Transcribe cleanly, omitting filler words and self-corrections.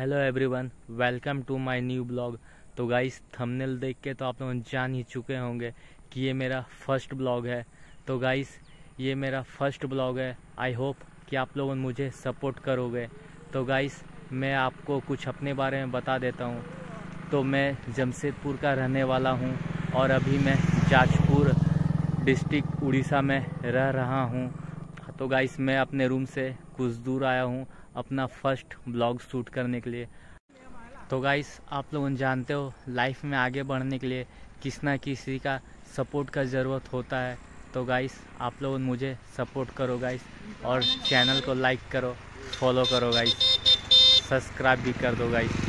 Hello everyone, welcome to my new blog. तो guys, thumbnail देख के तो आप लोग जान ही चुके होंगे कि ये मेरा फर्स्ट ब्लॉग है। तो गाइस, ये मेरा फर्स्ट ब्लॉग है। आई होप कि आप लोग मुझे सपोर्ट करोगे। तो गाइस, मैं आपको कुछ अपने बारे में बता देता हूँ। तो मैं जमशेदपुर का रहने वाला हूँ और अभी मैं जाजपुर डिस्ट्रिक्ट उड़ीसा में रह रहा हूँ। तो गाइस, मैं अपने रूम से कुछ दूर आया हूँ अपना फर्स्ट ब्लॉग शूट करने के लिए। तो गाइस, आप लोग जानते हो लाइफ में आगे बढ़ने के लिए किसी ना किसी का सपोर्ट का ज़रूरत होता है। तो गाइस, आप लोग मुझे सपोर्ट करो गाइस, और चैनल को लाइक करो, फॉलो करो गाइस, सब्सक्राइब भी कर दो गाइस।